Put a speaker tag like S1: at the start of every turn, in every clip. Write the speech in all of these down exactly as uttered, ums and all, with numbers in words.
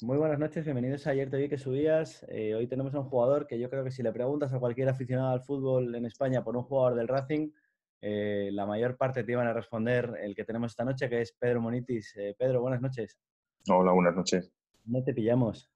S1: Muy buenas noches, bienvenidos a Ayer Te Vi que subías. Eh, hoy tenemos a un jugador que yo creo que si le preguntas a cualquier aficionado al fútbol en España por un jugador del Racing, eh, la mayor parte te iban a responder el que tenemos esta noche, que es Pedro Monitis. Eh, Pedro, buenas noches.
S2: Hola, buenas noches.
S1: ¿Dónde te pillamos?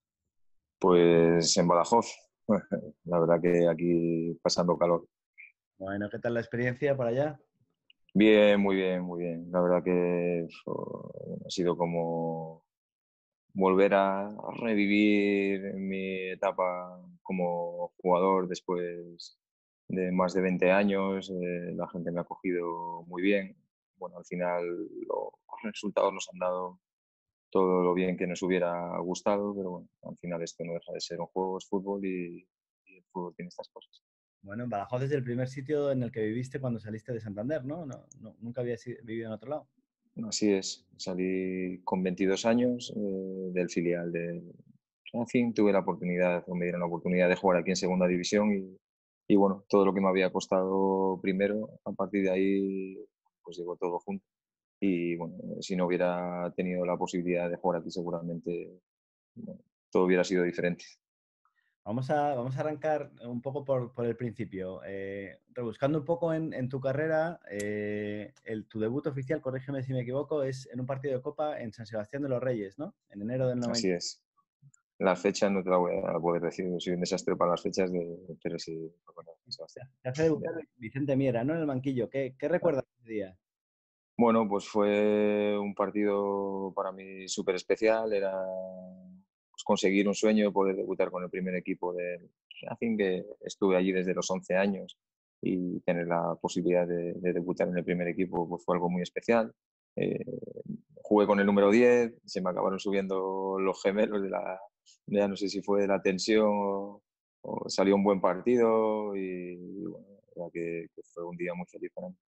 S2: Pues en Badajoz, la verdad que aquí pasando calor.
S1: Bueno, ¿qué tal la experiencia por allá?
S2: Bien, muy bien, muy bien. La verdad que oh, ha sido como volver a revivir mi etapa como jugador después de más de veinte años. Eh, la gente me ha acogido muy bien. Bueno, al final los resultados nos han dado todo lo bien que nos hubiera gustado, pero bueno, al final esto no deja de ser un juego, es fútbol y, y el fútbol tiene estas cosas.
S1: Bueno, en Badajoz es el primer sitio en el que viviste cuando saliste de Santander, ¿no? No, no, nunca habías i- vivido en otro lado.
S2: Así es, salí con veintidós años eh, del filial de Racing, tuve la oportunidad, o me dieron la oportunidad de jugar aquí en segunda división y, y bueno, todo lo que me había costado primero, a partir de ahí pues llegó todo junto. Y bueno, si no hubiera tenido la posibilidad de jugar aquí seguramente bueno, todo hubiera sido diferente.
S1: Vamos a, vamos a arrancar un poco por, por el principio. Eh, rebuscando un poco en, en tu carrera, eh, el, tu debut oficial, corrígeme si me equivoco, es en un partido de Copa en San Sebastián de los Reyes, ¿no? En enero del
S2: Así
S1: noventa.
S2: es. Las fechas no te la voy a poder decir, soy un desastre para las fechas, de, pero sí, bueno, Sebastián.
S1: Te hace debutar Vicente Miera, ¿no? En el banquillo. ¿Qué, qué recuerdas de ese día?
S2: Bueno, pues fue un partido para mí súper especial, era pues, conseguir un sueño de poder debutar con el primer equipo del Racing, que estuve allí desde los once años y tener la posibilidad de, de debutar en el primer equipo pues, fue algo muy especial. Eh, Jugué con el número diez, se me acabaron subiendo los gemelos de la, ya no sé si fue de la tensión o, o salió un buen partido y, y bueno, la verdad que, que fue un día muy feliz para mí.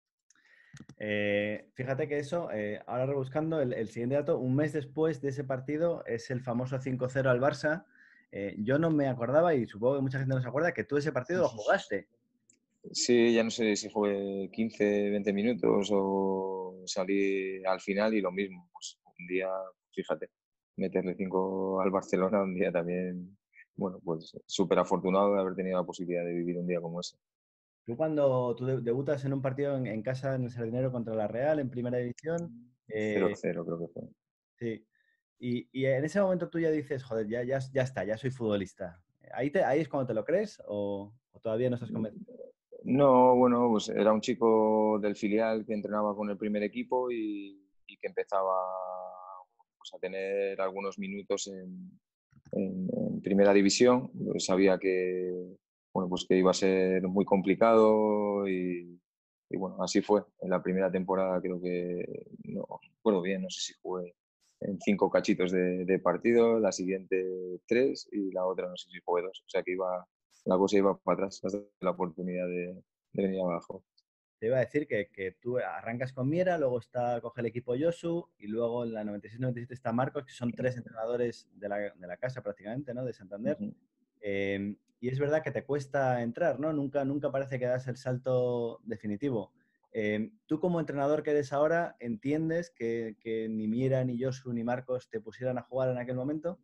S1: Eh, fíjate que eso, eh, ahora rebuscando el, el siguiente dato, un mes después de ese partido es el famoso cinco cero al Barça. Eh, yo no me acordaba y supongo que mucha gente no se acuerda que tú ese partido lo jugaste.
S2: Sí, ya no sé si jugué quince, veinte minutos o salí al final y lo mismo. Pues un día, fíjate, meterle cinco al Barcelona, un día también, bueno, pues súper afortunado de haber tenido la posibilidad de vivir un día como ese.
S1: Tú cuando tú de- debutas en un partido en, en casa en el Sardinero contra la Real en primera división,
S2: Cero
S1: eh,
S2: cero creo que fue.
S1: sí, y, y en ese momento tú ya dices, joder, ya, ya, ya está, ya soy futbolista. ¿Ahí, te, ahí es cuando te lo crees o, o todavía no estás convencido?
S2: No, bueno, pues era un chico del filial que entrenaba con el primer equipo y, y que empezaba pues, a tener algunos minutos en, en, en primera división. Pues sabía que, bueno, pues que iba a ser muy complicado y, y bueno, así fue. En la primera temporada creo que, no recuerdo bien, no sé si jugué en cinco cachitos de, de partido, la siguiente tres y la otra no sé si jugué dos. O sea que iba, la cosa iba para atrás hasta la oportunidad de, de venir abajo.
S1: Te iba a decir que, que tú arrancas con Miera, luego está, coge el equipo Josu y luego en la noventa y seis noventa y siete está Marcos, que son tres entrenadores de la, de la casa prácticamente, ¿no? De Santander.
S2: Ujú.
S1: Eh, y es verdad que te cuesta entrar, ¿no? Nunca, nunca parece que das el salto definitivo. Eh, tú como entrenador que eres ahora, ¿entiendes que, que ni Miera, ni Josu, ni Marcos te pusieran a jugar en aquel momento?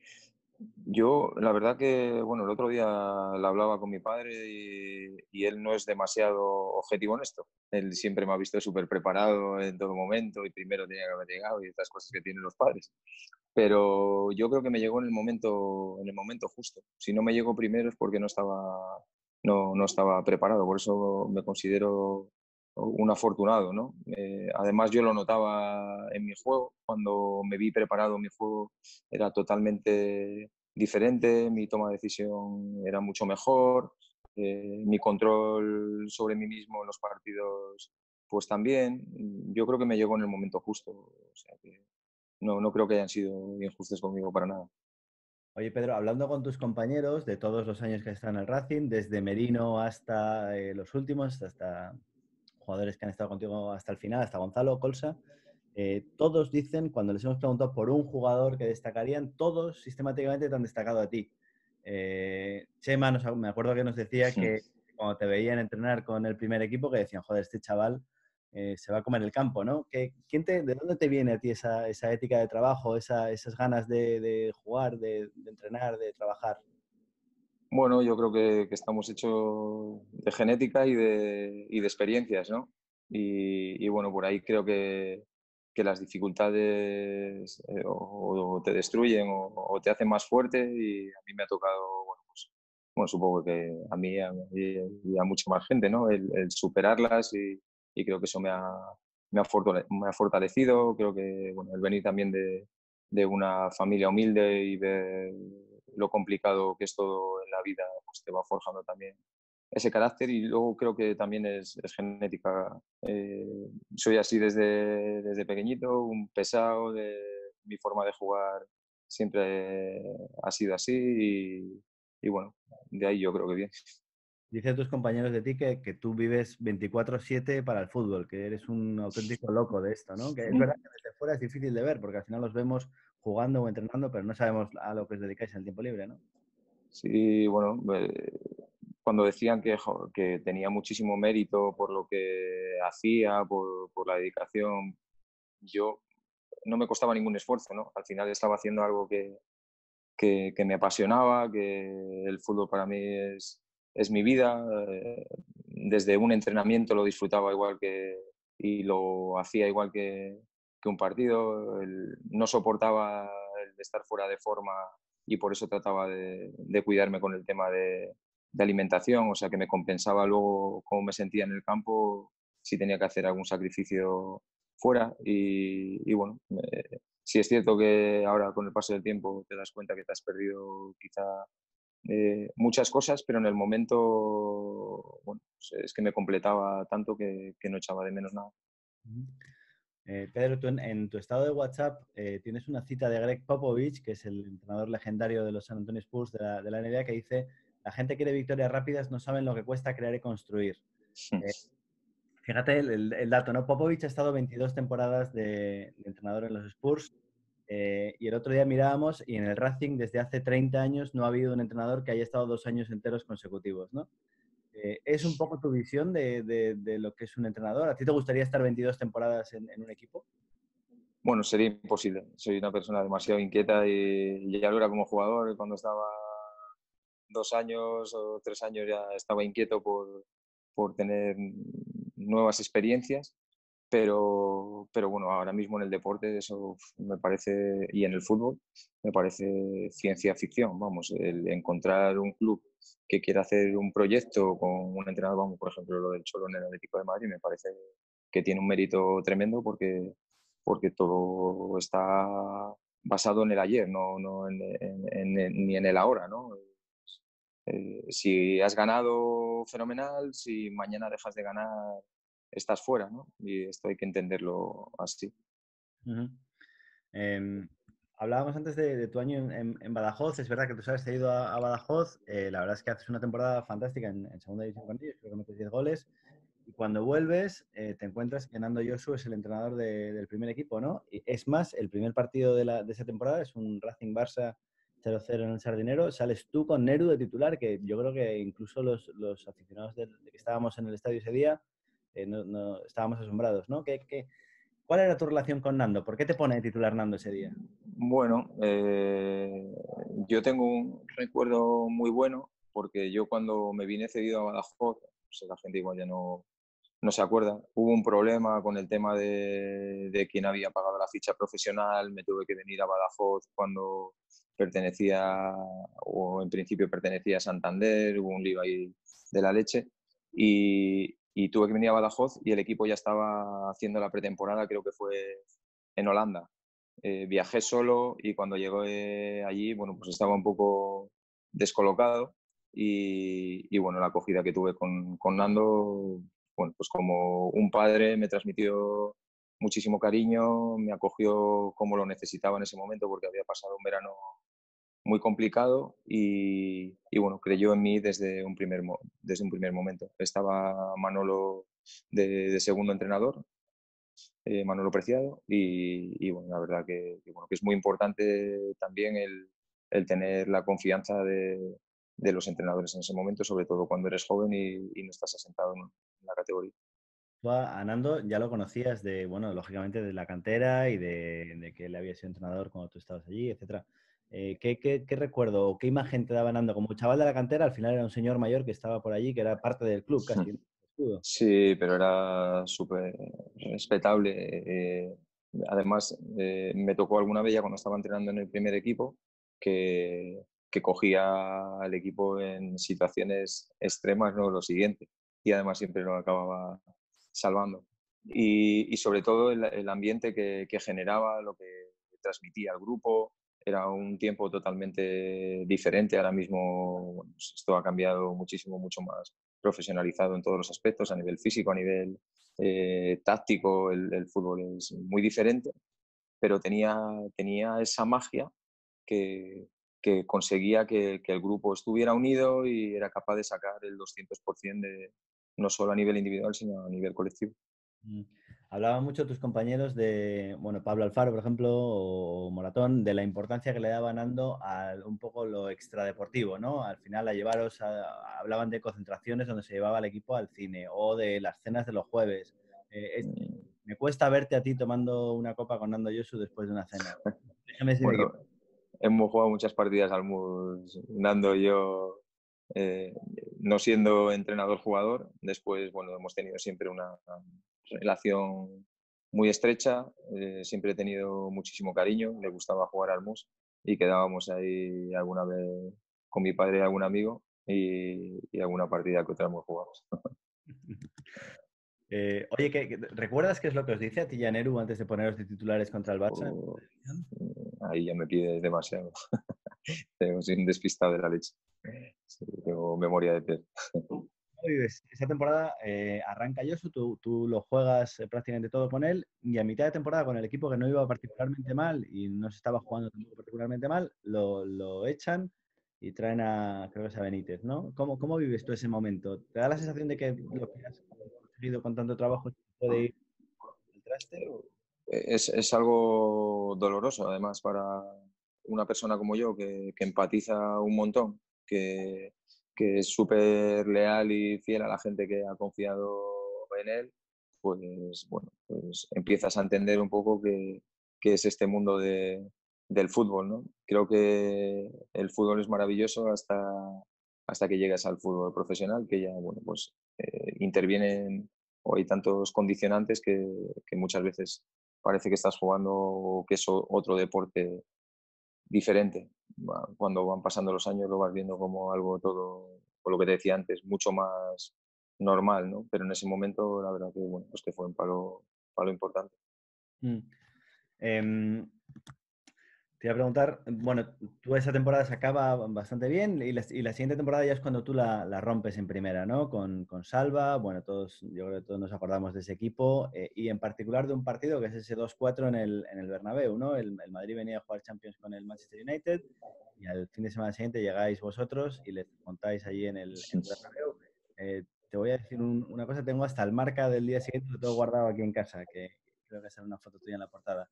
S2: Yo, la verdad que, bueno, el otro día la hablaba con mi padre y, y él no es demasiado objetivo en esto. Él siempre me ha visto súper preparado en todo momento y primero tenía que haber llegado y estas cosas que tienen los padres. Pero yo creo que me llegó en el momento, en el momento justo. Si no me llegó primero es porque no estaba, no, no estaba preparado. Por eso me considero un afortunado, ¿no? Eh, además, yo lo notaba en mi juego. Cuando me vi preparado, mi juego era totalmente diferente, mi toma de decisión era mucho mejor, eh, mi control sobre mí mismo en los partidos, pues también. Yo creo que me llegó en el momento justo. O sea que no, no creo que hayan sido injustos conmigo para nada.
S1: Oye, Pedro, hablando con tus compañeros de todos los años que están en el Racing, desde Merino hasta eh, los últimos, hasta jugadores que han estado contigo hasta el final, hasta Gonzalo Colsa, eh, todos dicen, cuando les hemos preguntado por un jugador que destacarían, todos sistemáticamente te han destacado a ti. Eh, Chema, nos- me acuerdo que nos decía que cuando te veían entrenar con el primer equipo, que decían, joder, este chaval eh, se va a comer el campo, ¿no? ¿Qué, quién te, ¿De dónde te viene a ti esa, esa ética de trabajo, esa, esas ganas de, de jugar, de, de entrenar, de trabajar?
S2: Bueno, yo creo que, que estamos hechos de genética y de, y de experiencias, ¿no? Y, y bueno, por ahí creo que, que las dificultades eh, o, o te destruyen o, o te hacen más fuerte y a mí me ha tocado, bueno, pues, bueno, supongo que a mí y a, y a mucha más gente, ¿no? El, el superarlas y, y creo que eso me ha, me ha, fortale- me ha fortalecido. Creo que, bueno, el venir también de, de una familia humilde y ver lo complicado que es todo en la vida, pues te va forjando también ese carácter y luego creo que también es, es genética. Eh, soy así desde, desde pequeñito, un pesado, de mi forma de jugar siempre ha sido así y, y bueno, de ahí yo creo que bien.
S1: Dicen tus compañeros de ti que, que tú vives veinticuatro siete para el fútbol, que eres un auténtico loco de esto, ¿no? Que es verdad que desde fuera es difícil de ver, porque al final los vemos jugando o entrenando, pero no sabemos a lo que os dedicáis en el tiempo libre, ¿no?
S2: Sí, bueno, eh, cuando decían que, jo, que tenía muchísimo mérito por lo que hacía, por, por la dedicación, yo no me costaba ningún esfuerzo, ¿no? Al final estaba haciendo algo que, que, que me apasionaba, que el fútbol para mí es, es mi vida. Eh, desde un entrenamiento lo disfrutaba igual que y lo hacía igual que, que un partido. El, no soportaba el de estar fuera de forma y por eso trataba de, de cuidarme con el tema de, de alimentación, o sea que me compensaba luego cómo me sentía en el campo si tenía que hacer algún sacrificio fuera y, y bueno, me, sí es cierto que ahora con el paso del tiempo te das cuenta que te has perdido quizá eh, muchas cosas, pero en el momento, bueno, pues es que me completaba tanto que, que no echaba de menos nada.
S1: Ujú. Eh, Pedro, tú en, en tu estado de WhatsApp eh, tienes una cita de Greg Popovich, que es el entrenador legendario de los San Antonio Spurs de la, de la N B A, que dice: la gente quiere victorias rápidas, no saben lo que cuesta crear y construir. Eh, Fíjate el, el- el dato, ¿no? Popovich ha estado veintidós temporadas de, de entrenador en los Spurs, eh, y el otro día mirábamos y en el Racing desde hace treinta años no ha habido un entrenador que haya estado dos años enteros consecutivos, ¿no? Eh, ¿Es un poco tu visión de, de- de lo que es un entrenador? ¿A ti te gustaría estar veintidós temporadas en, en un equipo?
S2: Bueno, sería imposible. Soy una persona demasiado inquieta y, y ya lo era como jugador. Cuando estaba dos años o tres años ya estaba inquieto por, por tener nuevas experiencias. Pero, pero bueno, ahora mismo en el deporte eso me parece, y en el fútbol, me parece ciencia ficción. Vamos, el encontrar un club que quiera hacer un proyecto con un entrenador, como por ejemplo lo del Cholo en el Atlético de Madrid, me parece que tiene un mérito tremendo porque, porque todo está basado en el ayer, no, no en, en, en, ni en el ahora, ¿no? Eh, si has ganado, fenomenal. Si mañana dejas de ganar, estás fuera, ¿no? Y esto hay que entenderlo así.
S1: Ujú. Eh, Hablábamos antes de, de tu año en, en- en Badajoz. Es verdad que tú sabes, te has ido a, a Badajoz. Eh, la verdad es que haces una temporada fantástica en, en segunda división con ellos. Creo que metes diez goles. Y cuando vuelves, eh, te encuentras que Nando Yosu es el entrenador de- del primer equipo, ¿no? Y es más, el primer partido de, la, de esa temporada es un Racing Barça cero cero en el Sardinero. Sales tú con Neru de titular, que yo creo que incluso los, los aficionados del- de, que estábamos en el estadio ese día eh, no, no- estábamos asombrados, ¿no? ¿Qué, qué, ¿Cuál era tu relación con Nando? ¿Por qué te pone de titular Nando ese día?
S2: Bueno, eh, yo tengo un recuerdo muy bueno porque yo cuando me vine cedido a Badajoz, pues la gente igual ya no, no se acuerda, hubo un problema con el tema de, de quién había pagado la ficha profesional, me tuve que venir a Badajoz cuando pertenecía, o en principio pertenecía a Santander, hubo un lío ahí de la leche, y, y tuve que venir a Badajoz y el equipo ya estaba haciendo la pretemporada, creo que fue en Holanda. Eh, viajé solo y cuando llegué allí, bueno, pues estaba un poco descolocado y, y bueno, la acogida que tuve con, con Nando, bueno, pues como un padre me transmitió muchísimo cariño, me acogió como lo necesitaba en ese momento porque había pasado un verano muy complicado y, y bueno, creyó en mí desde un primer, mo- desde un primer momento. Estaba Manolo de, de segundo entrenador, eh, Manolo Preciado, y, y, bueno, la verdad que, que, bueno, que es muy importante también el, el tener la confianza de, de, los entrenadores en ese momento, sobre todo cuando eres joven y, y no estás asentado en, en la categoría.
S1: Tú a, a Nando ya lo conocías de, bueno, lógicamente de la cantera y de, de que él había sido entrenador cuando tú estabas allí, etcétera. Eh, ¿qué, qué, qué recuerdo o qué imagen te daba Nando? Como chaval de la cantera, al final era un señor mayor que estaba por allí, que era parte del club casi, ¿no? Escudo.
S2: Sí, pero era súper respetable. eh, además, eh, me tocó alguna vez ya cuando estaba entrenando en el primer equipo que, que cogía al equipo en situaciones extremas, ¿no? Lo siguiente. Y además siempre lo acababa salvando. Y, y sobre todo el, el ambiente que, que generaba, lo que transmitía al grupo. Era un tiempo totalmente diferente. Ahora mismo, bueno, pues esto ha cambiado muchísimo, mucho más profesionalizado en todos los aspectos, a nivel físico, a nivel eh, táctico, el, el, fútbol es muy diferente, pero tenía, tenía esa magia que, que conseguía que, que, el grupo estuviera unido y era capaz de sacar el doscientos por ciento de, no solo a nivel individual, sino a nivel colectivo.
S1: Mm. Hablaban mucho tus compañeros de, bueno, Pablo Alfaro, por ejemplo, o Moratón, de la importancia que le daba Nando a un poco lo extradeportivo, ¿no? Al final a llevaros, a, hablaban de concentraciones donde se llevaba al equipo al cine o de las cenas de los jueves. Eh, es, me cuesta verte a ti tomando una copa con Nando Yosu después de una cena. Déjame si me
S2: Bueno,
S1: equivoco.
S2: hemos jugado muchas partidas al mus, Nando y yo, eh, no siendo entrenador-jugador. Después, bueno, hemos tenido siempre una relación muy estrecha. Eh, siempre he tenido muchísimo cariño. Le gustaba jugar al mus y quedábamos ahí alguna vez con mi padre y algún amigo y, y alguna partida que otra hemos jugado.
S1: Eh, oye, ¿qué, qué, ¿recuerdas qué es lo que os dice a ti y a Neru antes de poneros de titulares contra el Barça?
S2: O, ahí ya me pides demasiado. Soy un despistado de la leche. Sí, tengo memoria de piel.
S1: Esa temporada eh, arranca Yosu, tú, tú lo juegas eh, prácticamente todo con él y a mitad de temporada con el equipo que no iba particularmente mal y no se estaba jugando tampoco particularmente mal, lo, lo echan y traen a, creo que es a Benítez, ¿no? ¿Cómo, ¿Cómo vives tú ese momento? ¿Te da la sensación de que lo que has conseguido con tanto trabajo puede ir al traste? O...
S2: Es, es algo doloroso, además, para una persona como yo que, que empatiza un montón, que, que es súper leal y fiel a la gente que ha confiado en él, pues bueno, pues empiezas a entender un poco qué que es este mundo de, del fútbol, ¿no? Creo que el fútbol es maravilloso hasta, hasta que llegas al fútbol profesional, que ya, bueno, pues eh, intervienen o hay tantos condicionantes que, que muchas veces parece que estás jugando que es otro deporte diferente. Cuando van pasando los años lo vas viendo como algo todo, por lo que te decía antes, mucho más normal, ¿no? Pero en ese momento la verdad que, bueno, pues que fue un palo, palo importante.
S1: Mm. Eh, Te iba a preguntar, bueno, tú esa temporada se acaba bastante bien y la, y la siguiente temporada ya es cuando tú la, la rompes en primera, ¿no? Con, con Salva, bueno, todos, yo creo que todos nos acordamos de ese equipo eh, y en particular de un partido que es ese dos cuatro en el, en el Bernabéu, ¿no? El, el Madrid venía a jugar Champions con el Manchester United y al fin de semana siguiente llegáis vosotros y les montáis allí en el, en el Bernabéu. Eh, te voy a decir un, una cosa, tengo hasta el marca del día siguiente, lo tengo guardado aquí en casa, que creo que será una foto tuya en la portada.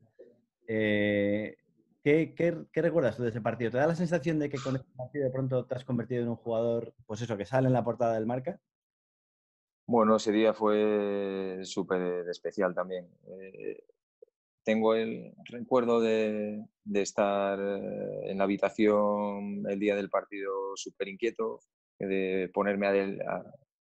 S1: Eh, ¿qué, qué, ¿Qué recuerdas tú de ese partido? ¿Te da la sensación de que con ese partido de pronto te has convertido en un jugador, pues eso, que sale en la portada del Marca?
S2: Bueno, ese día fue súper especial también. Eh, tengo el recuerdo de, de estar eh, en la habitación el día del partido súper inquieto, de ponerme a, del- a-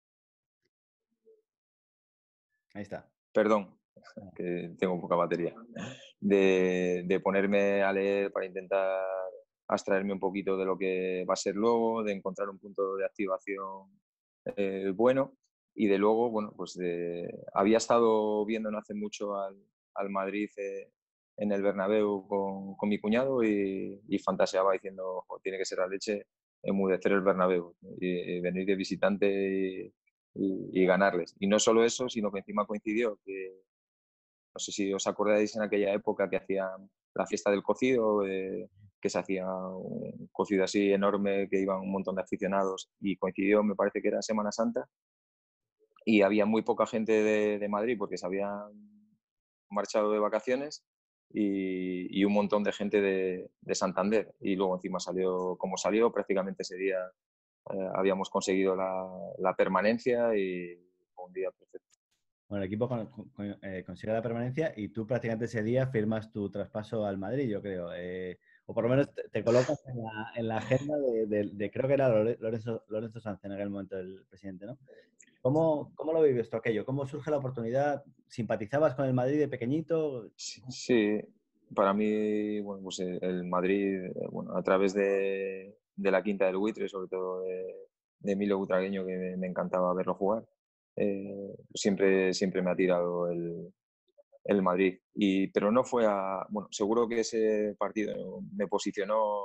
S1: Ahí está.
S2: perdón, que tengo poca batería, de, de ponerme a leer para intentar abstraerme un poquito de lo que va a ser luego, de encontrar un punto de activación eh, bueno y de luego, bueno, pues de, había estado viendo no hace mucho al, al Madrid eh, en el Bernabéu con, con mi cuñado y, y fantaseaba diciendo, "Jo, tiene que ser la leche enmudecer el Bernabéu y, y venir de visitante y, y, y ganarles". Y no solo eso, sino que encima coincidió que, no sé si os acordáis en aquella época que hacían la fiesta del cocido, eh, que se hacía un cocido así enorme, que iban un montón de aficionados y coincidió, me parece que era Semana Santa, y había muy poca gente de, de Madrid porque se habían marchado de vacaciones y, y un montón de gente de, de, Santander. Y luego encima salió como salió, prácticamente ese día eh, habíamos conseguido la, la permanencia y fue un día perfecto.
S1: Bueno, el equipo con- con- eh, consigue la permanencia y tú prácticamente ese día firmas tu traspaso al Madrid, yo creo. Eh, o por lo menos te, te colocas en la, en la agenda de, de- de- creo que era Lore- Lorenzo, Lorenzo Sanz en aquel momento el presidente, ¿no? ¿Cómo, cómo lo vives tú aquello? ¿Cómo surge la oportunidad? ¿Simpatizabas con el Madrid de pequeñito?
S2: Sí, sí, para mí, bueno, pues el el Madrid, eh, bueno, a través de, de la Quinta del Buitre, sobre todo de, de Emilio Butragueño, que me, me encantaba verlo jugar, eh, siempre, siempre me ha tirado el, el Madrid. Y, pero no fue a, bueno, seguro que ese partido me posicionó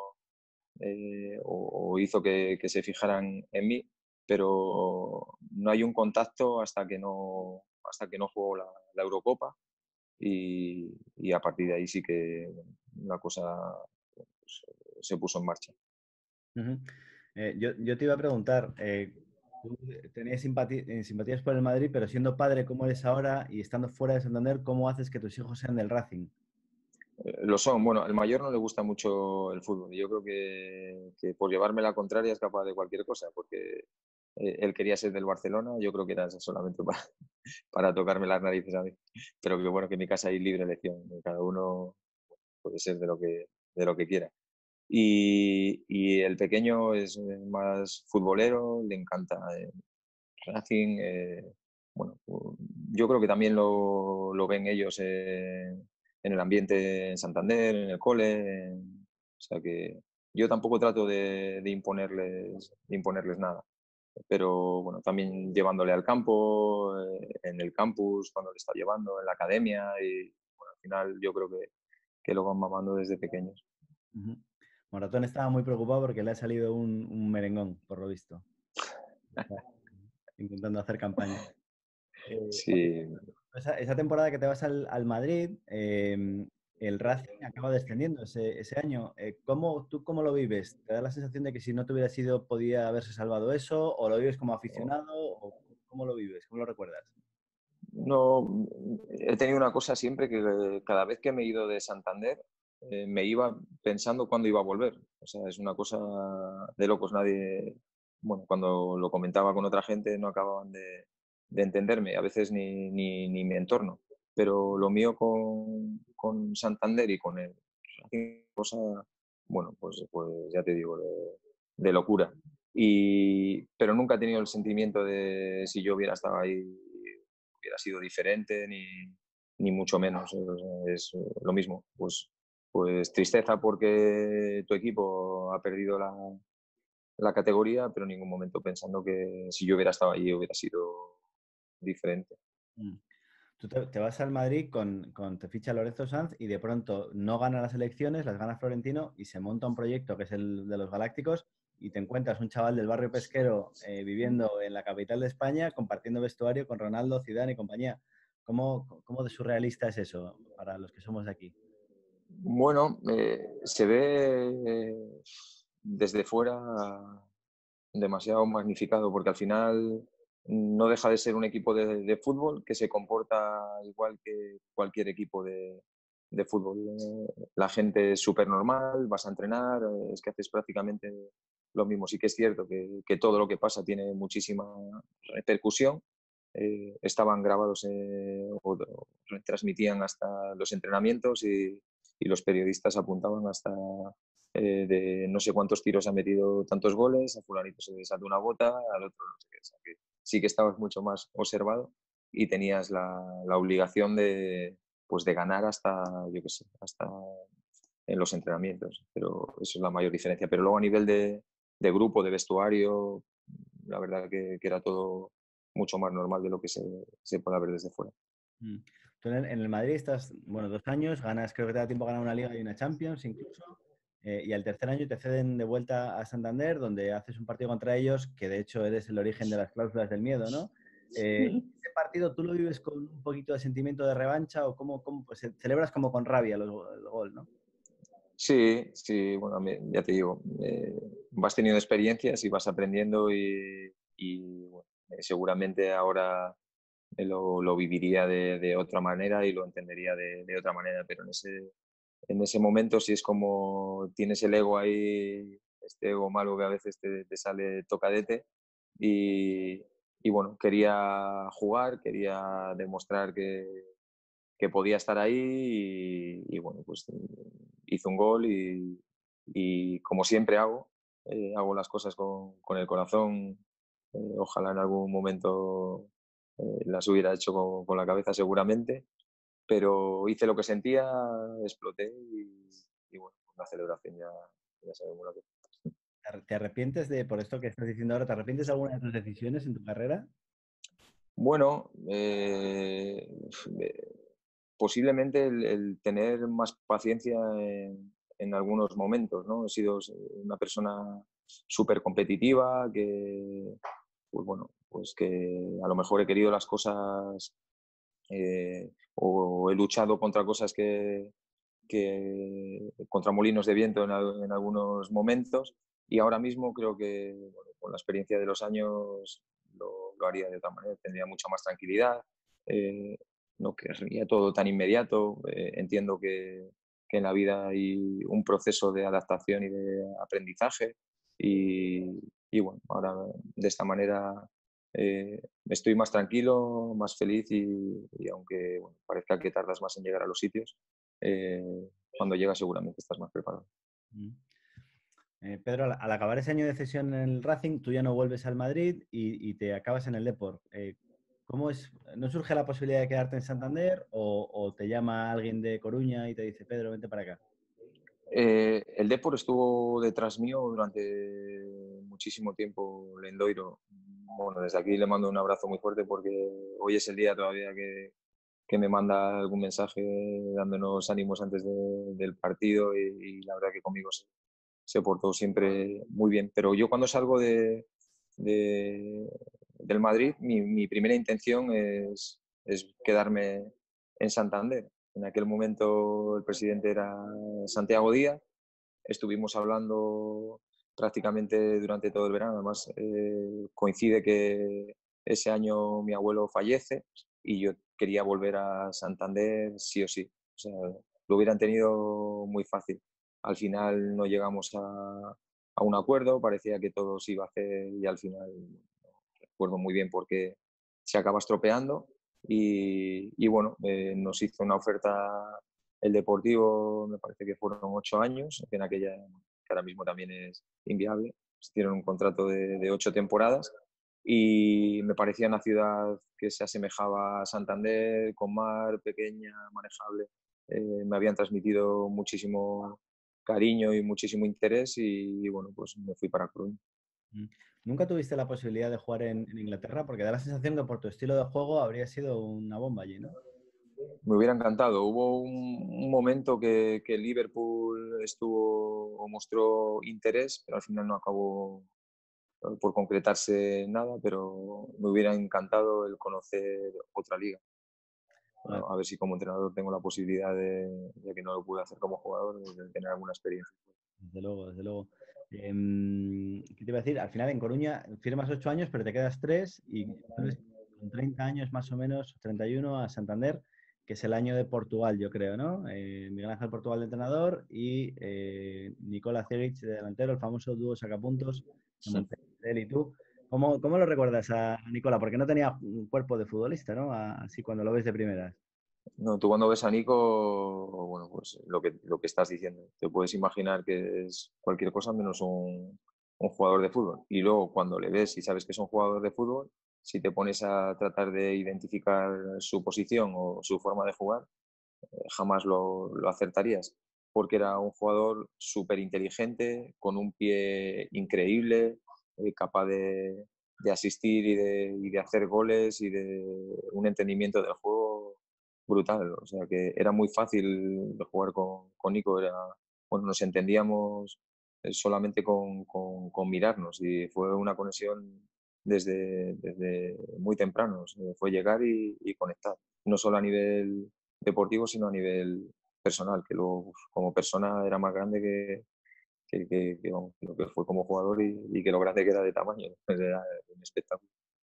S2: eh, o, o hizo que, que se fijaran en mí, pero no hay un contacto hasta que no, hasta que no juego la, la Eurocopa y, y a partir de ahí sí que bueno, la cosa pues, se puso en marcha.
S1: Ujú. Eh, yo, yo te iba a preguntar, eh, tú tenías simpati- eh, simpatías por el Madrid, pero siendo padre como eres ahora y estando fuera de Santander, ¿cómo haces que tus hijos sean del Racing?
S2: Eh, lo son, bueno, al mayor no le gusta mucho el fútbol. Yo creo que, que por llevarme la contraria es capaz de cualquier cosa, porque eh, él quería ser del Barcelona, yo creo que era solamente para, para tocarme las narices a mí. Pero que bueno, que en mi casa hay libre elección, cada uno puede ser de lo que, de lo que quiera. Y, y el pequeño es eh, más futbolero, le encanta eh, Racing. Eh, bueno, yo creo que también lo, lo ven ellos eh, en el ambiente en Santander, en el cole. En- o sea que yo tampoco trato de, de imponerles, de imponerles nada. Pero bueno, también llevándole al campo, eh, en el campus, cuando le está llevando, en la academia. Y bueno, al final yo creo que, que lo van mamando desde pequeños.
S1: Ujú. Moratón estaba muy preocupado porque le ha salido un, un merengón, por lo visto. Está intentando hacer campaña. Eh, oye,
S2: Sí,
S1: esa, esa temporada que te vas al, al Madrid, eh, el Racing acaba descendiendo ese, ese año. Eh, ¿cómo, tú cómo lo vives? ¿Te da la sensación de que si no te hubiera sido podía haberse salvado eso? ¿O lo vives como aficionado? ¿O cómo lo vives? ¿Cómo lo recuerdas?
S2: no, he tenido una cosa siempre que cada vez que me he ido de Santander eh, me iba pensando cuándo iba a volver. O sea, es una cosa de locos. Nadie, bueno, cuando lo comentaba con otra gente no acababan de, de entenderme, a veces ni, ni, ni mi entorno. Pero lo mío con, con Santander y con él, cosa, bueno, pues, pues ya te digo, de, de locura. Y, pero nunca he tenido el sentimiento de si yo hubiera estado ahí hubiera sido diferente, ni, ni mucho menos. Es lo mismo. Pues, pues tristeza porque tu equipo ha perdido la, la categoría, pero en ningún momento pensando que si yo hubiera estado allí hubiera sido diferente.
S1: Mm. Tú te, te vas al Madrid con, con te ficha Lorenzo Sanz y de pronto no gana las elecciones, las gana Florentino y se monta un proyecto que es el de los Galácticos y te encuentras un chaval del barrio pesquero eh, viviendo en la capital de España compartiendo vestuario con Ronaldo, Zidane y compañía. ¿Cómo, cómo de surrealista es eso para los que somos de aquí?
S2: Bueno, eh, se ve eh, desde fuera demasiado magnificado porque al final no deja de ser un equipo de, de fútbol que se comporta igual que cualquier equipo de, de fútbol. Eh, La gente es súper normal, vas a entrenar, eh, es que haces prácticamente lo mismo. Sí que es cierto que, que todo lo que pasa tiene muchísima repercusión. Eh, estaban grabados eh, o, o transmitían hasta los entrenamientos y, y los periodistas apuntaban hasta eh, de no sé cuántos tiros ha metido tantos goles, a fulanito se le saltó una bota, al otro no sé qué. O sea, que sí que estabas mucho más observado y tenías la, la obligación de, pues de ganar hasta, yo qué sé, hasta en los entrenamientos. Pero eso es la mayor diferencia. Pero luego a nivel de, de grupo, de vestuario, la verdad que, que, era todo mucho más normal de lo que se, se puede ver desde fuera.
S1: Mm. Tú en el, en el Madrid estás, bueno, dos años, ganas, creo que te da tiempo a ganar una Liga y una Champions incluso, eh, y al tercer año te ceden de vuelta a Santander, donde haces un partido contra ellos, que de hecho eres el origen de las cláusulas del miedo, ¿no? Eh, ¿Ese partido tú lo vives con un poquito de sentimiento de revancha o cómo, cómo pues, celebras como con rabia los, el gol, ¿no?
S2: Sí, sí, bueno, me, ya te digo, eh, vas teniendo experiencias y vas aprendiendo y, y bueno, eh, seguramente ahora lo, lo viviría de, de, otra manera y lo entendería de, de, otra manera, pero en ese, en ese momento sí es como tienes el ego ahí, este ego malo que a veces te, te sale tocadete y, y bueno, quería jugar, quería demostrar que, que podía estar ahí y, y bueno, pues hizo un gol y, y como siempre hago, eh, hago las cosas con, con el corazón. Eh, ojalá en algún momento eh, las hubiera hecho con, con la cabeza seguramente, pero hice lo que sentía, exploté y, y bueno, la celebración ya, ya sabemos la que.
S1: ¿Te ar- te arrepientes de, por esto que estás diciendo ahora, te arrepientes de alguna de tus decisiones en tu carrera?
S2: Bueno, eh, eh, posiblemente el, el tener más paciencia en, en algunos momentos, ¿no? He sido una persona súper competitiva, que, pues bueno, pues que a lo mejor he querido las cosas eh, o he luchado contra cosas que, que contra molinos de viento en, al- en algunos momentos y ahora mismo creo que bueno, con la experiencia de los años lo, lo haría de otra manera, tendría mucha más tranquilidad, eh, no querría todo tan inmediato, eh, entiendo que, que en la vida hay un proceso de adaptación y de aprendizaje y, y bueno, ahora de esta manera eh, estoy más tranquilo, más feliz y, y aunque bueno, parezca que tardas más en llegar a los sitios, eh, cuando llegas seguramente estás más preparado.
S1: Mm. Eh, Pedro, al, al acabar ese año de cesión en el Racing, tú ya no vuelves al Madrid y, y te acabas en el Depor. Eh, ¿cómo es? ¿No surge la posibilidad de quedarte en Santander o, o te llama alguien de Coruña y te dice, Pedro, vente para acá?
S2: Eh, el Depor estuvo detrás mío durante muchísimo tiempo, Lendoiro. Bueno, desde aquí le mando un abrazo muy fuerte porque hoy es el día todavía que, que me manda algún mensaje dándonos ánimos antes de- del partido y, y la verdad que conmigo se, se portó siempre muy bien. Pero yo cuando salgo de, de- del Madrid, mi, mi primera intención es, es quedarme en Santander. En aquel momento el presidente era Santiago Díaz. Estuvimos hablando prácticamente durante todo el verano. Además, eh, coincide que ese año mi abuelo fallece y yo quería volver a Santander sí o sí. O sea, lo hubieran tenido muy fácil. Al final no llegamos a, a un acuerdo, parecía que todo se iba a hacer y al final no recuerdo muy bien porque se acaba estropeando y, y bueno, eh, nos hizo una oferta el Deportivo, me parece que fueron ocho años, que en aquella, que ahora mismo también es inviable. Hicieron un contrato de, de ocho temporadas y me parecía una ciudad que se asemejaba a Santander, con mar, pequeña, manejable. Eh, me habían transmitido muchísimo cariño y muchísimo interés y, y bueno, pues me fui para Coruña.
S1: Mm. ¿Nunca tuviste la posibilidad de jugar en, en Inglaterra? Porque da la sensación que por tu estilo de juego habría sido una bomba allí, ¿no?
S2: Me hubiera encantado. Hubo un, un momento que, que Liverpool estuvo o mostró interés, pero al final no acabó eh, por concretarse nada, pero me hubiera encantado el conocer otra liga.
S1: Ah,
S2: Bueno, a ver si como entrenador tengo la posibilidad de, ya que no lo pude hacer como jugador, de tener alguna experiencia.
S1: desde luego, desde luego. Em, ¿qué te iba a decir? Al final en Coruña firmas ocho años, pero te quedas tres y vuelves con treinta años más o menos, treinta y uno a Santander, que es el año de Portugal, yo creo, ¿no? Eh, Miguel Ángel Portugal de entrenador y eh, Nikola Cevic de delantero, el famoso dúo sacapuntos de Montpellier, él y tú. ¿Cómo, cómo lo recuerdas a Nicola? Porque no tenía un cuerpo de futbolista, ¿no? A- Así cuando lo ves de primeras.
S2: No, tú cuando ves a Nico, bueno, pues lo que, lo que estás diciendo, te puedes imaginar que es cualquier cosa menos un, un jugador de fútbol. Y luego cuando le ves y sabes que es un jugador de fútbol, si te pones a tratar de identificar su posición o su forma de jugar, eh, jamás lo, lo acertarías, porque era un jugador súper inteligente, con un pie increíble, eh, capaz de, de asistir y de, y de hacer goles y de un entendimiento del juego brutal. O sea que era muy fácil de jugar con, con Nico, era, bueno, nos entendíamos eh, solamente con, con, con mirarnos y fue una conexión desde, desde muy temprano. O sea, fue llegar y, y conectar, no solo a nivel deportivo, sino a nivel personal, que luego uf, como persona era más grande que, que, que, que, vamos, lo que fue como jugador y, y, que lo grande que era de tamaño. Era un espectáculo.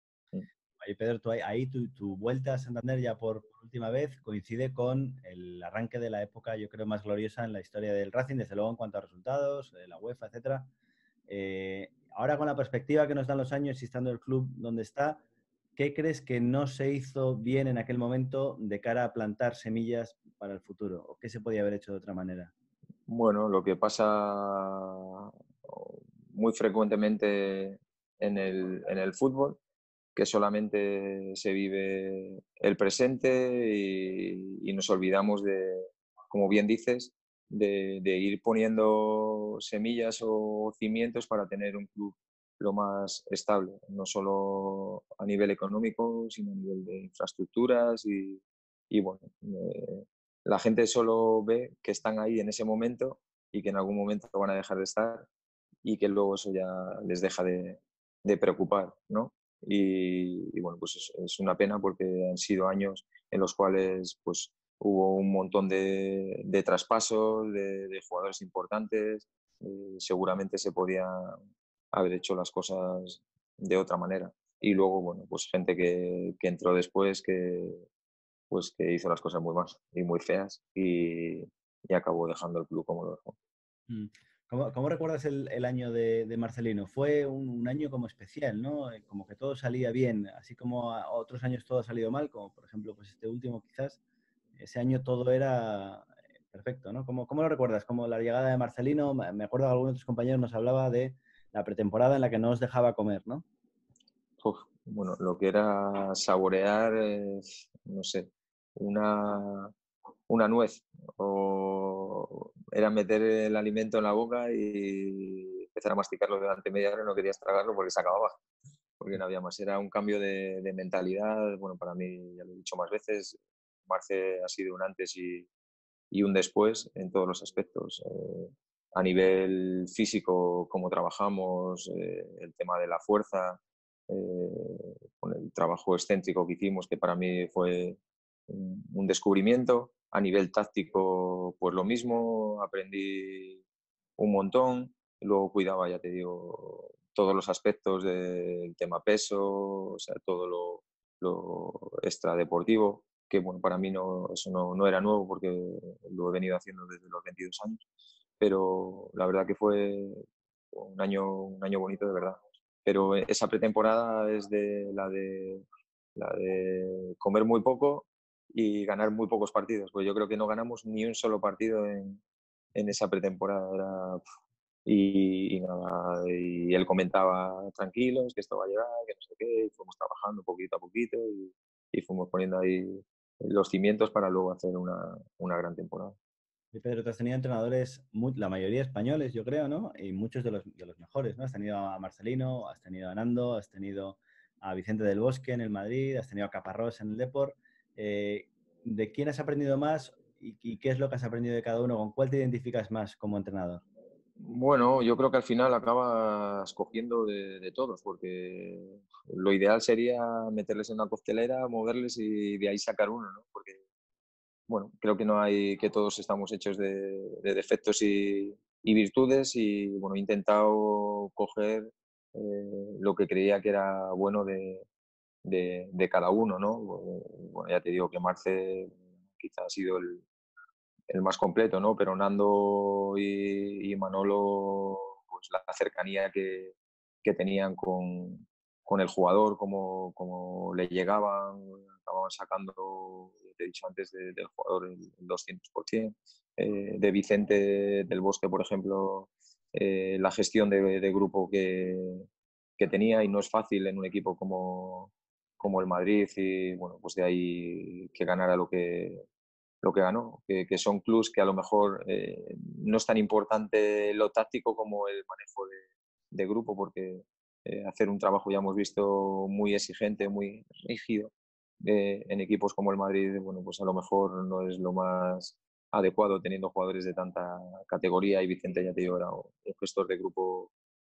S1: Oye, Pedro, tú ahí, ahí tu, tu vuelta a Santander ya por, por última vez coincide con el arranque de la época, yo creo, más gloriosa en la historia del Racing, desde luego en cuanto a resultados, de la UEFA, etcétera. Eh, ahora con la perspectiva que nos dan los años y estando el club donde está, ¿qué crees que no se hizo bien en aquel momento de cara a plantar semillas para el futuro? ¿O qué se podía haber hecho de otra manera?
S2: Bueno, lo que pasa muy frecuentemente en el, en el fútbol, que solamente se vive el presente y, y nos olvidamos de, como bien dices, de, de ir poniendo semillas o cimientos para tener un club lo más estable, no solo a nivel económico, sino a nivel de infraestructuras y, y bueno, eh, la gente solo ve que están ahí en ese momento y que en algún momento van a dejar de estar y que luego eso ya les deja de, de preocupar, ¿no? Y, y bueno, pues es, es, una pena porque han sido años en los cuales pues hubo un montón de, de traspasos, de, de jugadores importantes, eh, seguramente se podían haber hecho las cosas de otra manera. Y luego, bueno, pues gente que, que entró después que, pues que hizo las cosas muy mal y muy feas y, y acabó dejando el club como lo dejó.
S1: ¿Cómo, cómo recuerdas el, el año de, de Marcelino? Fue un, un, año como especial, ¿no? Como que todo salía bien, así como a otros años todo ha salido mal, como por ejemplo pues este último quizás. Ese año todo era perfecto, ¿no? ¿Cómo, cómo lo recuerdas? Como la llegada de Marcelino, me acuerdo que algunos de tus compañeros nos hablaba de la pretemporada en la que no os dejaba comer, ¿no?
S2: Uf, bueno, lo que era saborear, eh, no sé, una, una nuez o era meter el alimento en la boca y empezar a masticarlo durante media hora y no querías tragarlo porque se acababa, porque no había más. Era un cambio de, de mentalidad. Bueno, para mí, ya lo he dicho más veces, Marce ha sido un antes y, y un después en todos los aspectos. Eh, a nivel físico, cómo trabajamos, eh, el tema de la fuerza, eh, con el trabajo excéntrico que hicimos, que para mí fue un, un descubrimiento. A nivel táctico, pues lo mismo, aprendí un montón. Luego cuidaba, ya te digo, todos los aspectos del tema peso, o sea, todo lo, lo extradeportivo, que bueno, para mí no, eso no, no era nuevo porque lo he venido haciendo desde los veintidós años, pero la verdad que fue un año, un año bonito de verdad. Pero esa pretemporada es de la de, la de comer muy poco y ganar muy pocos partidos, pues yo creo que no ganamos ni un solo partido en, en esa pretemporada. Era, y, y, nada, y él comentaba tranquilos que esto va a llegar, que no sé qué, y fuimos trabajando poquito a poquito y, y fuimos poniendo ahí los cimientos para luego hacer una, una gran temporada.
S1: Y Pedro, tú has tenido entrenadores, muy, la mayoría españoles, yo creo, ¿no? Y muchos de los, de los mejores, ¿no? Has tenido a Marcelino, has tenido a Nando, has tenido a Vicente del Bosque en el Madrid, has tenido a Caparrós en el Depor. Eh, ¿De quién has aprendido más y, y qué es lo que has aprendido de cada uno? ¿Con cuál te identificas más como entrenador?
S2: Bueno, yo creo que al final acabas cogiendo de, de todos, porque lo ideal sería meterles en una costelera, moverles y de ahí sacar uno, ¿no? Porque, bueno, creo que no hay, que todos estamos hechos de, de defectos y, y virtudes y, bueno, he intentado coger eh, lo que creía que era bueno de, de, de cada uno, ¿no? Bueno, ya te digo que Marce quizá ha sido el, el más completo, ¿no? Pero Nando y, y Manolo, pues la cercanía que, que tenían con, con, el jugador, como, como le llegaban, acababan sacando, te he dicho antes, de, del jugador el, el doscientos por ciento. Eh, de Vicente del Bosque, por ejemplo, eh, la gestión de, de grupo que, que tenía, y no es fácil en un equipo como, como el Madrid, y bueno, pues de ahí que ganara lo que, lo que ganó, que, que son clubs que a lo mejor eh, no es tan importante lo táctico como el manejo de, de grupo, porque eh, hacer un trabajo, ya hemos visto, muy exigente, muy rígido eh, en equipos como el Madrid, bueno, pues a lo mejor no es lo más adecuado teniendo jugadores de tanta categoría, y Vicente, ya te digo, era un gestor de grupo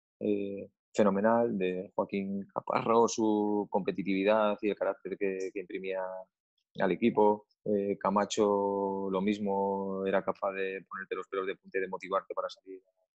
S2: eh, fenomenal, de Joaquín Caparro, su competitividad y el carácter que, que imprimía al equipo. Eh, Camacho lo mismo, era capaz de ponerte los pelos de punta y de motivarte para salir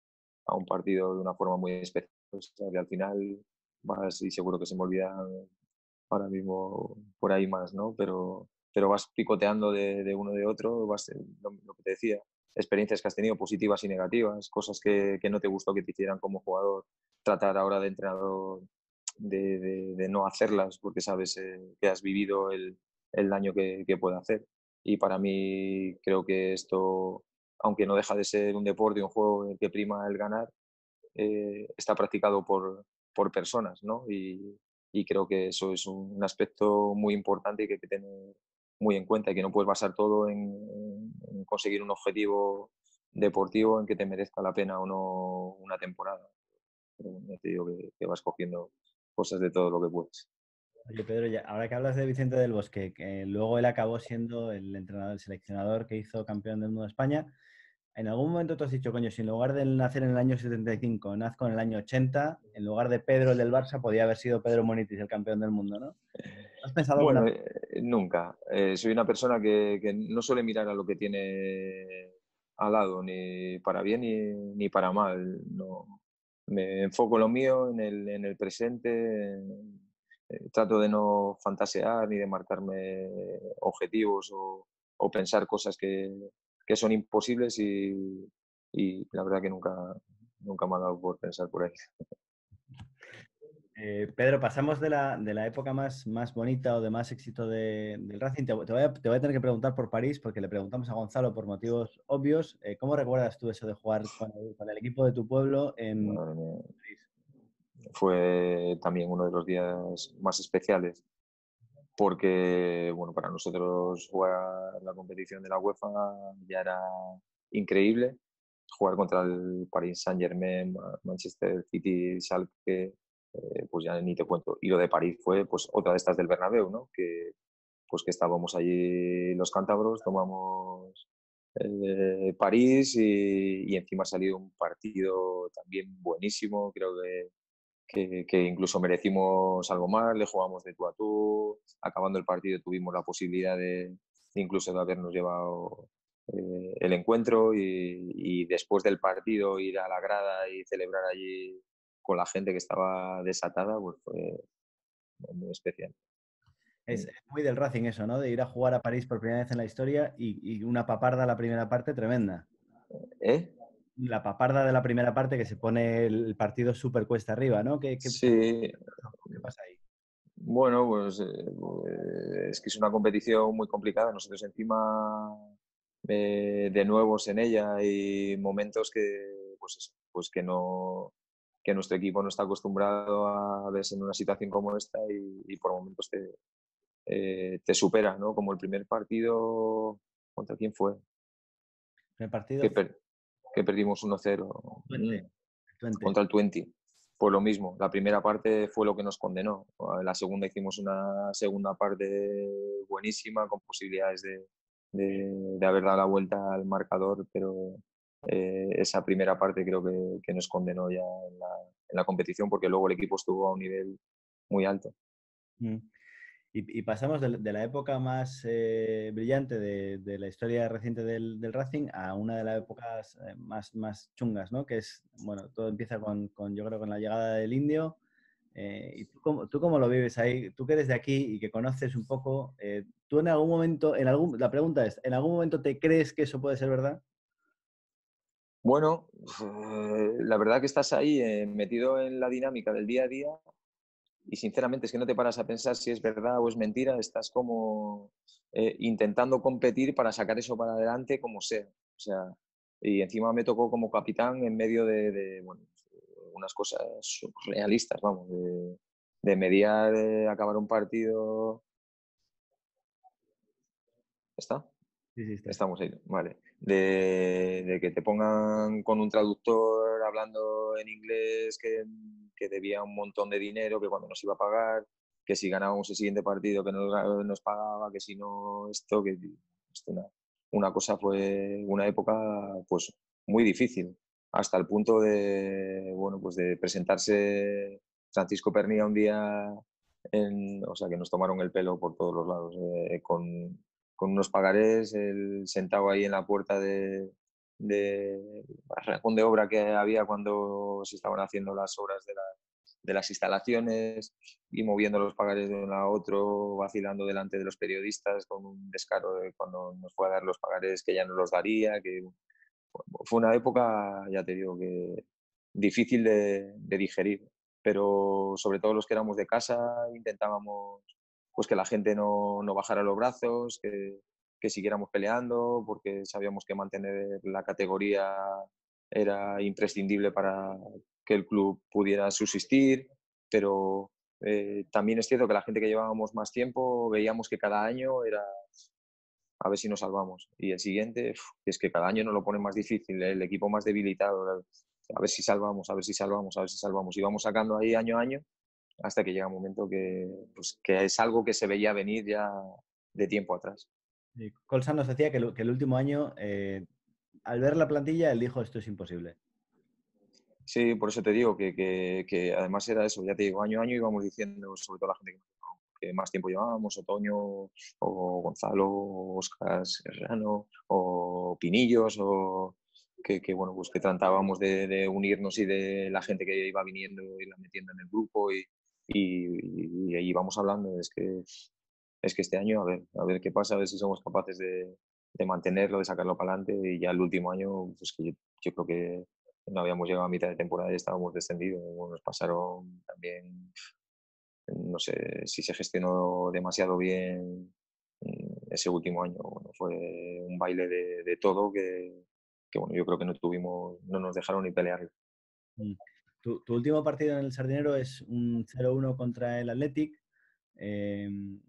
S2: a un partido de una forma muy especial. O sea, que al final vas, y seguro que se me olvida ahora mismo por ahí más, ¿no? Pero, pero vas picoteando de, de uno de otro, vas, lo, lo que te decía, experiencias que has tenido positivas y negativas, cosas que, que no te gustó que te hicieran como jugador, tratar ahora de entrenador de, de, de no hacerlas porque sabes eh, que has vivido el, el daño que, que puede hacer. Y para mí creo que esto, aunque no deja de ser un deporte, un juego en el que prima el ganar, eh, está practicado por, por personas, ¿no? Y, y creo que eso es un aspecto muy importante y que hay que tener muy en cuenta y que no puedes basar todo en, en conseguir un objetivo deportivo en que te merezca la pena o no una temporada. Pero bueno, ya te digo que, que vas cogiendo cosas de todo lo que puedes.
S1: Oye, Pedro, ya, ahora que hablas de Vicente del Bosque, que luego él acabó siendo el entrenador, el seleccionador que hizo campeón del mundo de España, en algún momento tú has dicho, coño, si en lugar de nacer en el año setenta y cinco, nazco en el año ochenta, en lugar de Pedro el del Barça, podía haber sido Pedro Monitis el campeón del mundo, ¿no? ¿Has pensado alguna
S2: Bueno,
S1: vez?
S2: eh, nunca. Eh, soy una persona que, que no suele mirar a lo que tiene al lado, ni para bien ni, ni para mal. No. Me enfoco en lo mío, en el, en el presente. Eh, trato de no fantasear ni de marcarme objetivos o, o pensar cosas que, que son imposibles y, y la verdad que nunca, nunca me ha dado por pensar por ahí.
S1: Eh, Pedro, pasamos de la, de la época más, más bonita o de más éxito de- del Racing. Te, te voy a, te voy a tener que preguntar por París porque le preguntamos a Gonzalo por motivos obvios. Eh, ¿cómo recuerdas tú eso de jugar con el, con el equipo de tu pueblo en
S2: Madre mía,
S1: París?
S2: fue también uno de los días más especiales porque, bueno, para nosotros jugar la competición de la UEFA ya era increíble. Jugar contra el Paris Saint-Germain, Ma- Manchester City, Schalke, eh, pues ya ni te cuento. Y lo de París fue pues otra de estas del Bernabéu, ¿no? Que, pues que estábamos allí los cántabros, tomamos eh, París y, y encima ha salido un partido también buenísimo. Creo que que, que incluso merecimos algo más, le jugamos de tú a tú, acabando el partido tuvimos la posibilidad de, de incluso de habernos llevado eh, el encuentro y, y después del partido ir a la grada y celebrar allí con la gente que estaba desatada, pues fue muy especial.
S1: Es, es muy del Racing eso, ¿no? De ir a jugar a París por primera vez en la historia y, y una paparda la primera parte tremenda.
S2: ¿Eh?
S1: La paparda de la primera parte que se pone el partido súper cuesta arriba, ¿no? ¿Qué, qué, qué-
S2: Sí,
S1: qué pasa ahí?
S2: bueno, pues eh, es que es una competición muy complicada. Nosotros encima eh, de nuevos en ella hay momentos que, pues eso, pues que no, que nuestro equipo no está acostumbrado a verse en una situación como esta y, y por momentos te, eh, te supera, ¿no? Como el primer partido, ¿contra quién fue?
S1: El partido
S2: Que, per- que perdimos uno cero.
S1: Twente,
S2: Mm,
S1: Twente.
S2: contra el Twente. Pues lo mismo, la primera parte fue lo que nos condenó. En la segunda hicimos una segunda parte buenísima, con posibilidades de, de, de haber dado la vuelta al marcador, pero eh, esa primera parte creo que, que nos condenó ya en la, en la competición, porque luego el equipo estuvo a un nivel muy alto.
S1: Mm. Y, y pasamos de, de la época más eh, brillante de, de la historia reciente del, del Racing a una de las épocas eh, más, más chungas, ¿no? Que es, bueno, todo empieza con, con, yo creo, con la llegada del indio. Eh, ¿y tú cómo, tú cómo lo vives ahí? Tú que eres de aquí y que conoces un poco, eh, ¿tú en algún momento, en algún, la pregunta es, ¿en algún momento te crees que eso puede ser verdad?
S2: Bueno, eh, la verdad que estás ahí eh, metido en la dinámica del día a día y sinceramente es que no te paras a pensar si es verdad o es mentira, estás como eh, intentando competir para sacar eso para adelante como sea. O sea, y encima me tocó como capitán en medio de, de, bueno, unas cosas surrealistas, vamos, de, de mediar, eh, acabar un partido. ¿Está?
S1: Sí, sí, está.
S2: Estamos ahí, vale. De, de que te pongan con un traductor hablando en inglés que, que debía un montón de dinero, que cuando nos iba a pagar, que si ganábamos el siguiente partido que nos, nos pagaba, que si no esto, que esto, una, una cosa fue una época pues muy difícil, hasta el punto de, bueno, pues de presentarse Francisco Pernía un día, en, o sea, que nos tomaron el pelo por todos los lados, eh, con con unos pagarés, él sentado ahí en la puerta de, de rajón de obra que había cuando se estaban haciendo las obras de, la, de las instalaciones y moviendo los pagarés de uno a otro, vacilando delante de los periodistas con un descaro de cuando nos fue a dar los pagarés que ya no los daría, que fue una época, ya te digo, que difícil de, de digerir. pero sobre todo los que éramos de casa intentábamos pues que la gente no, no bajara los brazos, que, que siguiéramos peleando, porque sabíamos que mantener la categoría era imprescindible para que el club pudiera subsistir, pero eh, también es cierto que la gente que llevábamos más tiempo veíamos que cada año era a ver si nos salvamos. Y el siguiente, uf, es que cada año nos lo pone más difícil, el equipo más debilitado, a ver si salvamos, a ver si salvamos, a ver si salvamos. Y vamos sacando ahí año a año hasta que llega un momento que, pues, que es algo que se veía venir ya de tiempo atrás.
S1: Y Colsa nos decía que el, que el último año, eh, al ver la plantilla, él dijo esto es imposible.
S2: Sí, por eso te digo que, que, que además era eso, ya te digo, año a año íbamos diciendo, sobre todo la gente que, que más tiempo llevábamos, Otoño, o Gonzalo, o Óscar Serrano, o Pinillos, o que, que bueno, pues que tratábamos de, de unirnos y de la gente que iba viniendo y la metiendo en el grupo y, y, y ahí vamos hablando, es que, es que este año a ver, a ver qué pasa, a ver si somos capaces de, de mantenerlo, de sacarlo para adelante y ya el último año, pues que yo, yo creo que no habíamos llegado a mitad de temporada y estábamos descendidos. Nos pasaron también, no sé si se gestionó demasiado bien ese último año. Bueno, fue un baile de, de todo que, que, bueno, yo creo que no tuvimos, no nos dejaron ni pelear.
S1: Mm. Tu, tu último partido en el Sardinero es un cero uno contra el Athletic. Eh,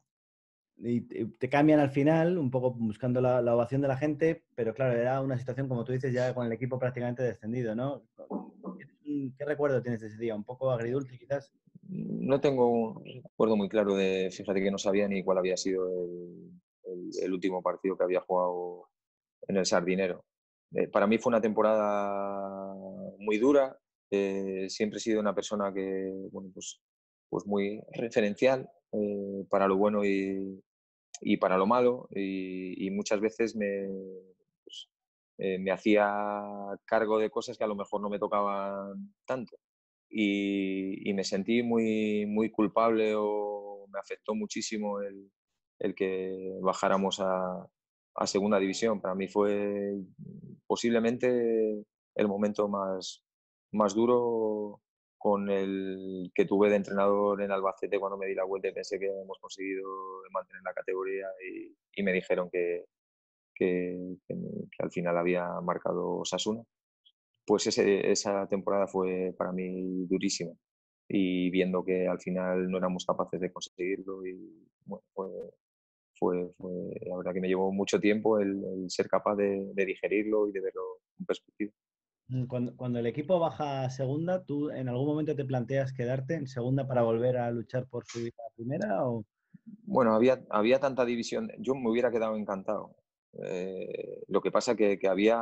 S1: y te, te cambian al final, un poco buscando la, la ovación de la gente, pero claro, era una situación, como tú dices, ya con el equipo prácticamente descendido, ¿no? ¿Qué, qué recuerdo tienes de ese día? ¿Un poco agridulce quizás?
S2: No tengo un recuerdo muy claro de, fíjate que no sabía ni cuál había sido el, el, el último partido que había jugado en el Sardinero. Eh, para mí fue una temporada muy dura. Eh, siempre he sido una persona que, bueno, pues, pues muy referencial eh, para lo bueno y, y para lo malo. Y, y muchas veces me, pues, eh, me hacía cargo de cosas que a lo mejor no me tocaban tanto. Y, y me sentí muy, muy culpable o me afectó muchísimo el, el que bajáramos a, a segunda división. Para mí fue posiblemente el momento más, más duro con el que tuve de entrenador en Albacete cuando me di la vuelta y pensé que hemos conseguido mantener la categoría y, y me dijeron que, que, que, que al final había marcado Osasuna. Pues ese, esa temporada fue para mí durísima y viendo que al final no éramos capaces de conseguirlo y bueno, fue, fue, fue, la verdad que me llevó mucho tiempo el, el ser capaz de, de, digerirlo y de verlo en perspectiva.
S1: Cuando, cuando el equipo baja a segunda, ¿tú en algún momento te planteas quedarte en segunda para volver a luchar por subir a primera? O...
S2: Bueno, había, había tanta división, yo me hubiera quedado encantado. Eh, lo que pasa que, que había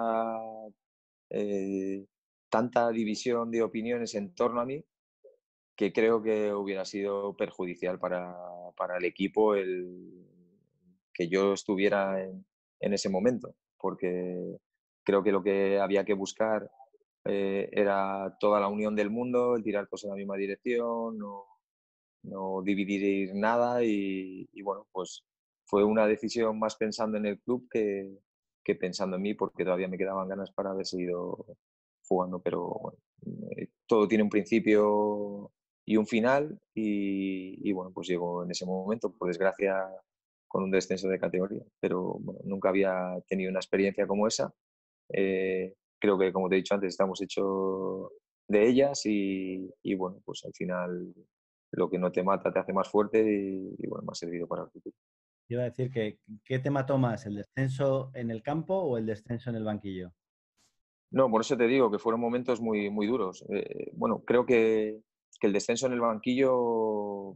S2: eh, tanta división de opiniones en torno a mí que creo que hubiera sido perjudicial para, para el equipo el que yo estuviera en, en, ese momento, porque creo que lo que había que buscar eh, era toda la unión del mundo, el tirar todos en la misma dirección, no, no dividir nada y, y, bueno, pues fue una decisión más pensando en el club que, que pensando en mí, porque todavía me quedaban ganas para haber seguido jugando, pero bueno, eh, todo tiene un principio y un final y, y, bueno, pues llegó en ese momento, por desgracia, con un descenso de categoría, pero bueno, nunca había tenido una experiencia como esa. Eh, creo que, como te he dicho antes, estamos hechos de ellas y, y bueno, pues al final lo que no te mata te hace más fuerte y, y bueno, me ha servido para el futuro.
S1: Iba a decir que, ¿qué te mató más, el descenso en el campo o el descenso en el banquillo?
S2: No, por eso te digo que fueron momentos muy, muy duros. Eh, bueno, creo que, que, el descenso en el banquillo,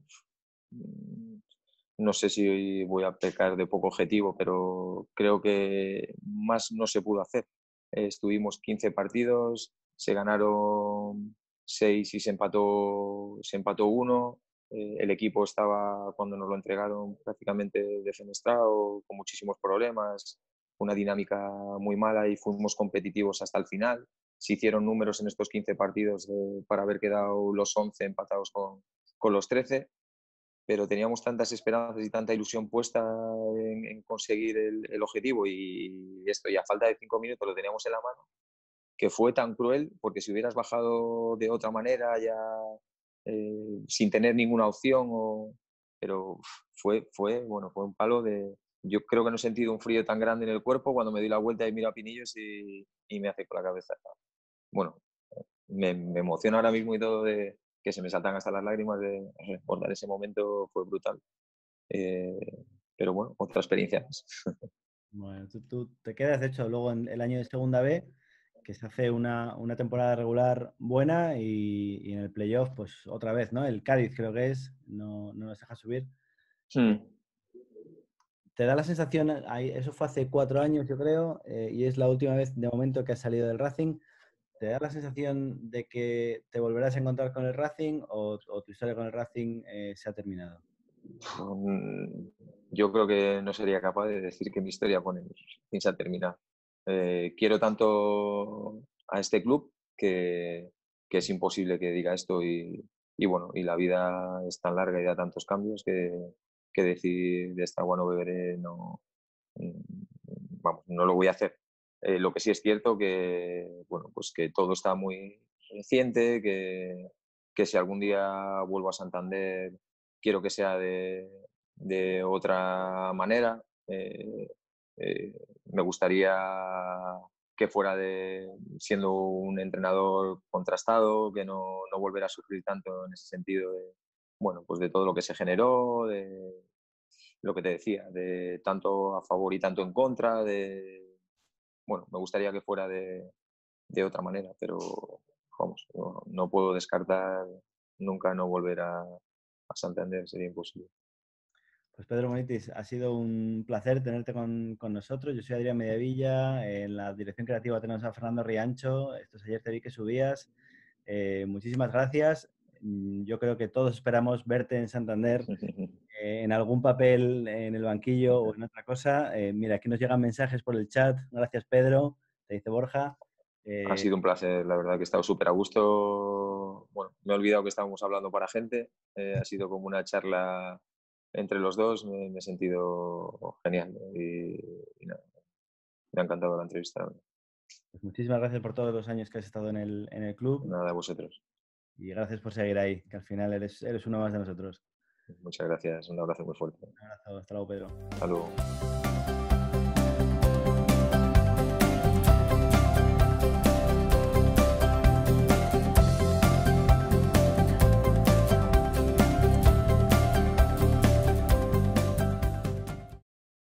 S2: no sé si voy a pecar de poco objetivo, pero creo que más no se pudo hacer. Eh, estuvimos quince partidos, se ganaron seis y se empató, se empató uno. Eh, el equipo estaba, cuando nos lo entregaron, prácticamente defenestrado, con muchísimos problemas, una dinámica muy mala y fuimos competitivos hasta el final. Se hicieron números en estos quince partidos de, para haber quedado los once empatados con, con los trece, pero teníamos tantas esperanzas y tanta ilusión puesta en, en conseguir el, el objetivo y esto, y a falta de cinco minutos lo teníamos en la mano, que fue tan cruel, porque si hubieras bajado de otra manera ya eh, sin tener ninguna opción, o, pero fue, fue, bueno, fue un palo de... Yo creo que no he sentido un frío tan grande en el cuerpo cuando me di la vuelta y miro a Pinillos y, y me hace con la cabeza. Bueno, me, me emociona ahora mismo y todo, de que se me saltan hasta las lágrimas de recordar ese momento, fue brutal. Eh, pero bueno, otra experiencia más.
S1: Bueno, tú, tú te quedas, de hecho, luego en el año de segunda B, que se hace una, una temporada regular buena y, y en el playoff, pues otra vez, ¿no? El Cádiz creo que es, no, no nos deja subir.
S2: Hmm.
S1: Te da la sensación, ahí- eso fue hace cuatro años, yo creo, eh, y es la última vez de momento que has salido del Racing. ¿Te da la sensación de que te volverás a encontrar con el Racing o, o tu historia con el Racing eh, se ha terminado?
S2: Mm, Yo creo que no sería capaz de decir que mi historia con el Racing se ha terminado. Eh, quiero tanto a este club que, que es imposible que diga esto, y, y bueno, y la vida es tan larga y da tantos cambios que, que decir de esta agua no beberé, no, mm, vamos, no lo voy a hacer. Eh, lo que sí es cierto que, bueno, pues que todo está muy reciente, que, que si algún día vuelvo a Santander quiero que sea de, de otra manera. Eh, eh, Me gustaría que fuera de siendo un entrenador contrastado, que no, no volver a sufrir tanto en ese sentido de, bueno, pues de todo lo que se generó, de lo que te decía, de tanto a favor y tanto en contra, de, bueno, me gustaría que fuera de, de otra manera, pero vamos, no, no puedo descartar nunca no volver a, a Santander, sería imposible.
S1: Pues Pedro Monitis, ha sido un placer tenerte con, con nosotros. Yo soy Adrián Mediavilla, en la dirección creativa tenemos a Fernando Riancho. Estos ayer te vi que subías. Eh, muchísimas gracias. Mm, Yo creo que todos esperamos verte en Santander eh, en algún papel en el banquillo o en otra cosa. Eh, mira, aquí nos llegan mensajes por el chat. Gracias, Pedro. Te dice Borja.
S2: Ha
S1: Eh,
S2: sido un placer, la verdad que he estado súper a gusto. Bueno, me he olvidado que estábamos hablando para gente. Eh, ha sido como una charla entre los dos. Me, me he sentido genial, y, y nada, me ha encantado la entrevista.
S1: pues muchísimas gracias por todos los años que has estado en el, en el club
S2: Nada, a vosotros.
S1: y gracias por seguir ahí, que al final eres, eres uno más de nosotros.
S2: Muchas gracias. Un abrazo muy fuerte.
S1: Un abrazo. Hasta luego, Pedro.
S2: Hasta luego.